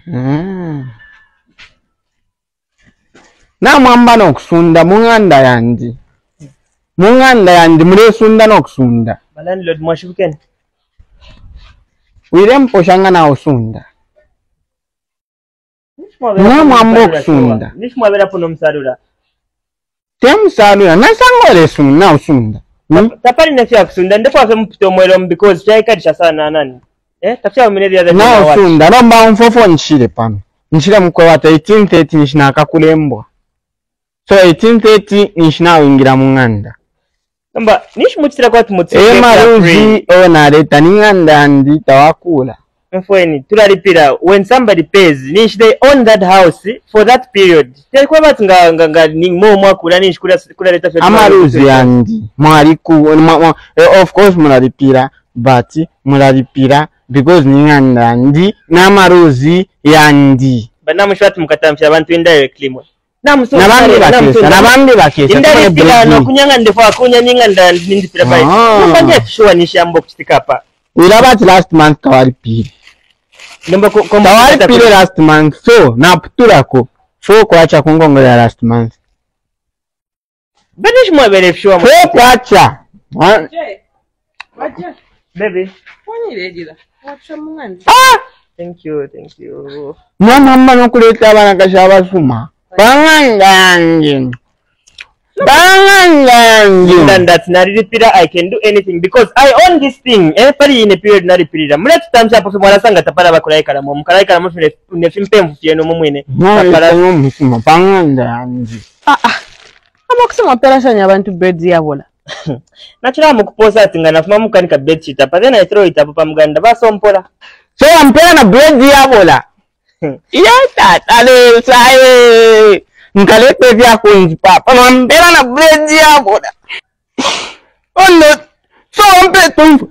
Na mwamba n'okusunda munganda yandi. Munganda yandi mulesunda n'okusunda. Landlord mwashibukeni. Wile mposhanga na osunda. Na mwamba okusunda. Nishi mwabela puno msalula. Temusalula nasangole sunda osunda. Tapali nafya kusunda ndipo afe mpito mwelo because chaikadisha sana nani. Tafya umenezi ya na osunda romba mfofo nchile pano. Nchile mkwe wata 1830 nishina akakulembwa. So 1830 nishina wingira munganda. Namba nishi mutira kwa tumutsi. Maruzi onareta ninganda ndi tawakula. Mfweni tulalipira when somebody pays nishi they own that house for that period. Kwa batu nga ni mwakula nishi kula leta fya. Amaruzi yandi mwaliku of course mulalipira but mulalipira because ninganda ndi na maruzi yandi. Bana mshwati mkatamsha abantu indirectly mwe. Nabandi bakesa indalipira no kunyanga ndefa kunya ninga ndindipira bai mbanje kishuwa nishambo kuchitikapa ilabati last month kawalipira nemba kawalipira last month so naputulako so kwacha kungongolera last month banish mwabere kishuwa so kwacha baby wanyirejira wacha mungandi thank you mama nokuleta abana kashabasuma Bangangangi. And that's not repeater. I can do anything because I own this thing. Everybody in a period not repeater. Let's time up for Marasanga Tapara Karaika Mom Karaika Nefim Fiano Mumine. Bangangangi. Amokusema operation y'abantu beds yabola. Natural mukupoza tingana fumamu kanika bed sheet but then I throw it up pamuganda basompola. So I'm paying a bed yabola. Iya ale sae nkalete vya kuinjipa panampela na bread yaboda ono so ampe tumfu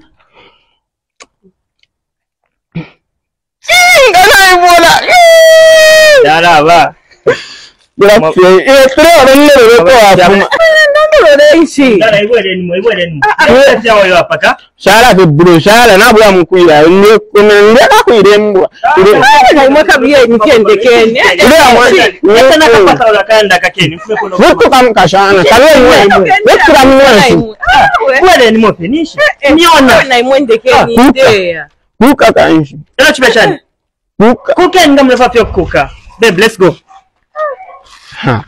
ngana ibola daraba grazie però nellero ko afuma ishi dara ibwele ni ya wayo apaka shala de bro shala na bwa mukwira ne kunendeka kwirembwa na mwaka biye nikende kene hata nakapata ulakanda kakeni vuto kamkashana kalwe vuto kamwe ibwele ni mo finish niona na imwende kene idea kuka kanshi ero chibeshani kuka ngamlefa pyo kuka babe let's go ha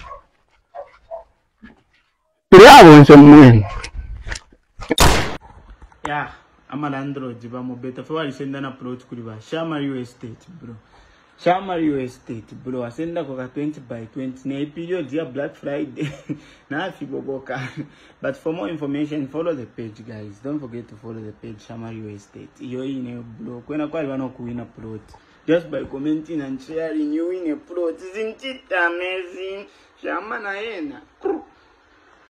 Bravo, insomma. Yeah, I'm an Android. I'm better for I send an approach to Shama US State, bro. Shama US State, bro. I send a 20 by 20 na period here Black Friday. Na Fiboboka. But for more information, follow the page, guys. Don't forget to follow the page Shama US State. You're in a bro. When I call one win a plot. Just by commenting and sharing, you win a plot. Isn't it amazing? Shama na ena.